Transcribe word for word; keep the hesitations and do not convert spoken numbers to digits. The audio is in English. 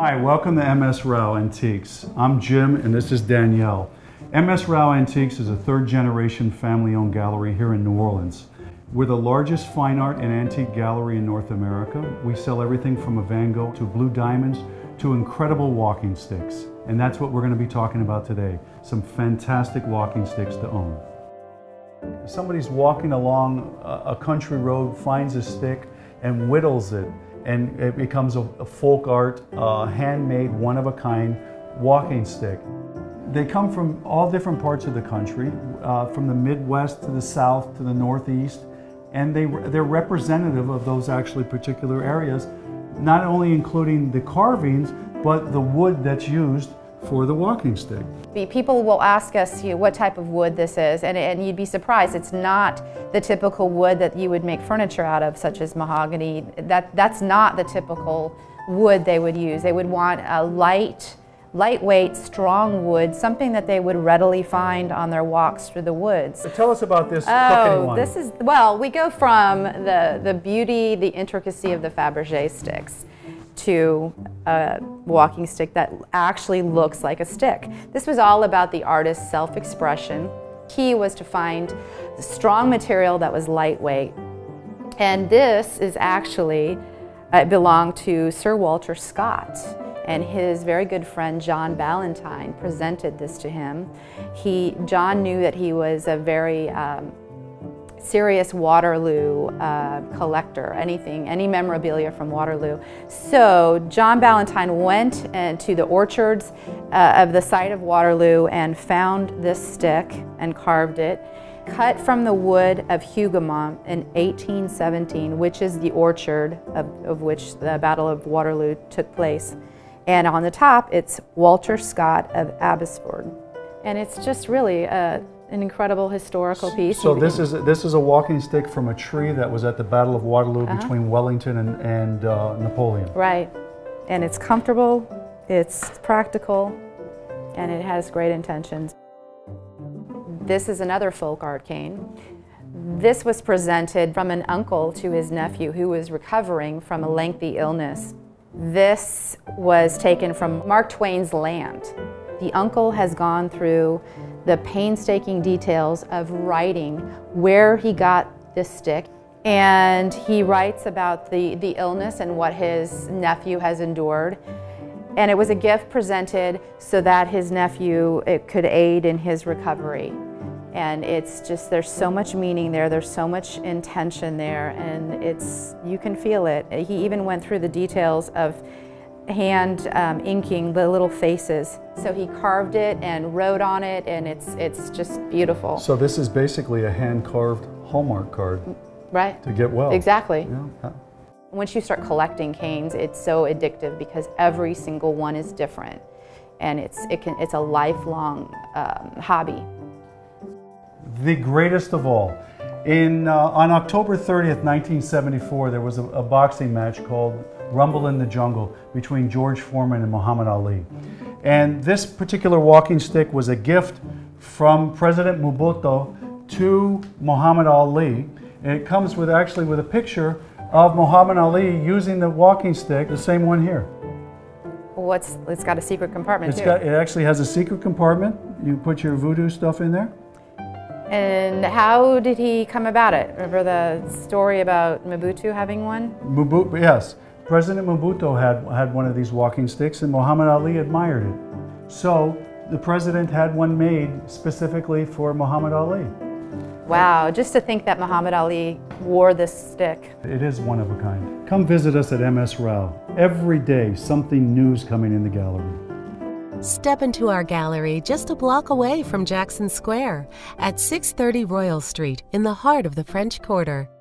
Hi, welcome to M S Rau Antiques. I'm Jim and this is Danielle. M S Rau Antiques is a third generation family-owned gallery here in New Orleans. We're the largest fine art and antique gallery in North America. We sell everything from a Van Gogh to blue diamonds to incredible walking sticks. And that's what we're going to be talking about today. Some fantastic walking sticks to own. If somebody's walking along a country road, finds a stick and whittles it, and it becomes a, a folk art, uh, handmade, one-of-a-kind walking stick. They come from all different parts of the country, uh, from the Midwest to the South to the Northeast, and they, they're representative of those actually particular areas, not only including the carvings, but the wood that's used for the walking stick. People will ask us, you know, what type of wood this is, and, and you'd be surprised. It's not the typical wood that you would make furniture out of, such as mahogany. That, that's not the typical wood they would use. They would want a light, lightweight, strong wood, something that they would readily find on their walks through the woods. So tell us about this oh, one. This is, well, we go from the, the beauty, the intricacy of the Fabergé sticks to a walking stick that actually looks like a stick. This was all about the artist's self-expression. Key was to find the strong material that was lightweight. And this is actually, uh, it belonged to Sir Walter Scott, and his very good friend John Ballantyne presented this to him. He, John knew that he was a very um, serious Waterloo uh, collector, anything, any memorabilia from Waterloo. So John Ballantyne went uh, to the orchards uh, of the site of Waterloo and found this stick and carved it, cut from the wood of Hougoumont in eighteen seventeen, which is the orchard of, of which the Battle of Waterloo took place. And on the top, it's Walter Scott of Abbotsford. And it's just really a an incredible historical piece. So this is this is a walking stick from a tree that was at the Battle of Waterloo uh-huh. between Wellington and, and uh, Napoleon. Right, and it's comfortable, it's practical, and it has great intentions. This is another folk art cane. This was presented from an uncle to his nephew who was recovering from a lengthy illness. This was taken from Mark Twain's land. The uncle has gone through the painstaking details of writing where he got this stick, and he writes about the, the illness and what his nephew has endured. And it was a gift presented so that his nephew it could aid in his recovery. And it's just, there's so much meaning there, there's so much intention there, and it's, you can feel it. He even went through the details of hand um, inking the little faces. So he carved it and wrote on it, and it's it's just beautiful. So this is basically a hand-carved Hallmark card. Right. To get well. Exactly. Yeah. Once you start collecting canes, it's so addictive because every single one is different, and it's it can it's a lifelong um, hobby. The greatest of all. In, uh, on October thirtieth, nineteen seventy-four, there was a, a boxing match called Rumble in the Jungle between George Foreman and Muhammad Ali. And this particular walking stick was a gift from President Mobutu to Muhammad Ali. And it comes with actually with a picture of Muhammad Ali using the walking stick, the same one here. What's, it's got a secret compartment it's too. Got, it actually has a secret compartment. You put your voodoo stuff in there. And how did he come about it? Remember the story about Mobutu having one? Mobutu, yes. President Mobutu had, had one of these walking sticks and Muhammad Ali admired it. So the president had one made specifically for Muhammad Ali. Wow, just to think that Muhammad Ali wore this stick. It is one of a kind. Come visit us at M S Rau. Every day something new's coming in the gallery. Step into our gallery just a block away from Jackson Square at six thirty Royal Street in the heart of the French Quarter.